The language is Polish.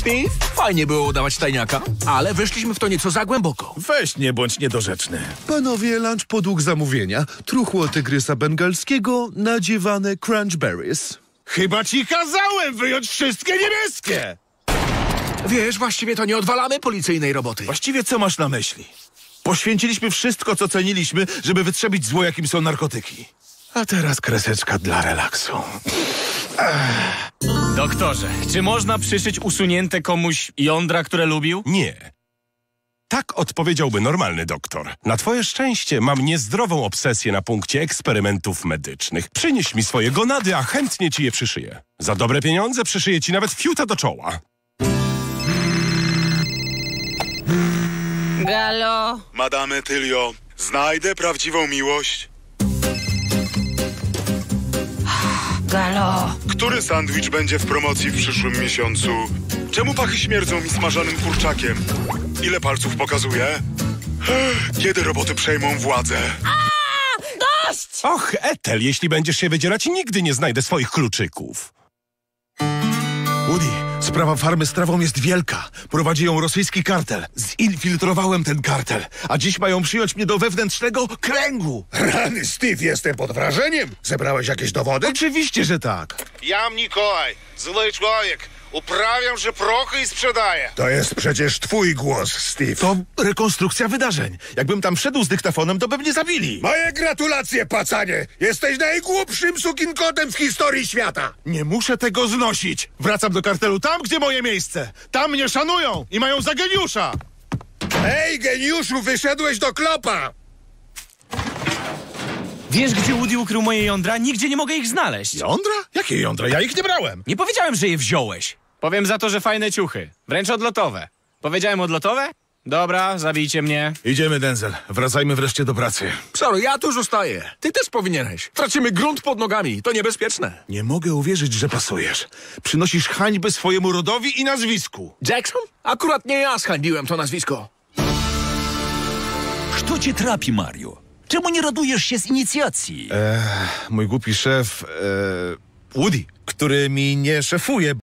Steve, fajnie było udawać tajniaka, ale wyszliśmy w to nieco za głęboko. Weź, nie bądź niedorzeczny. Panowie, lunch podług zamówienia. Truchło tygrysa bengalskiego, nadziewane crunchberries. Chyba ci kazałem wyjąć wszystkie niebieskie! Wiesz, właściwie to nie odwalamy policyjnej roboty. Właściwie co masz na myśli? Poświęciliśmy wszystko, co ceniliśmy, żeby wytrzebić zło, jakim są narkotyki. A teraz kreseczka dla relaksu. Doktorze, czy można przyszyć usunięte komuś jądra, które lubił? Nie. Tak odpowiedziałby normalny doktor. Na twoje szczęście mam niezdrową obsesję na punkcie eksperymentów medycznych. Przynieś mi swoje gonady, a chętnie ci je przyszyję. Za dobre pieniądze przyszyję ci nawet fiuta do czoła. Galo. Madame Tylio, znajdę prawdziwą miłość. Galo. Który sandwich będzie w promocji w przyszłym miesiącu? Czemu pachy śmierdzą mi smażonym kurczakiem? Ile palców pokazuje? Kiedy roboty przejmą władzę? Dość! Och, Ethel, jeśli będziesz się wydzierać, nigdy nie znajdę swoich kluczyków. Woody, sprawa farmy z trawą jest wielka. Prowadzi ją rosyjski kartel. Zinfiltrowałem ten kartel, a dziś mają przyjąć mnie do wewnętrznego kręgu. Rany, Steve, jestem pod wrażeniem. Zebrałeś jakieś dowody? Oczywiście, że tak. Jam Nikolaj, zły człowiek. Uprawiam, że prochy i sprzedaję. To jest przecież twój głos, Steve. To rekonstrukcja wydarzeń. Jakbym tam wszedł z dyktafonem, to by mnie zabili. Moje gratulacje, pacanie! Jesteś najgłupszym sukinkotem w historii świata! Nie muszę tego znosić. Wracam do kartelu tam, gdzie moje miejsce. Tam mnie szanują i mają za geniusza. Hej, geniuszu, wyszedłeś do klopa! Wiesz, gdzie Woody ukrył moje jądra? Nigdzie nie mogę ich znaleźć. Jądra? Jakie jądra? Ja ich nie brałem. Nie powiedziałem, że je wziąłeś. Powiem za to, że fajne ciuchy. Wręcz odlotowe. Powiedziałem odlotowe? Dobra, zabijcie mnie. Idziemy, Denzel. Wracajmy wreszcie do pracy. Sorry, ja tu zostaję. Ty też powinieneś. Tracimy grunt pod nogami. To niebezpieczne. Nie mogę uwierzyć, że pasujesz. Przynosisz hańbę swojemu rodowi i nazwisku. Jackson? Akurat nie ja zhańbiłem to nazwisko. Что cię trapi, Mario? Czemu nie radujesz się z inicjacji? Mój głupi szef, Woody, który mi nie szefuje,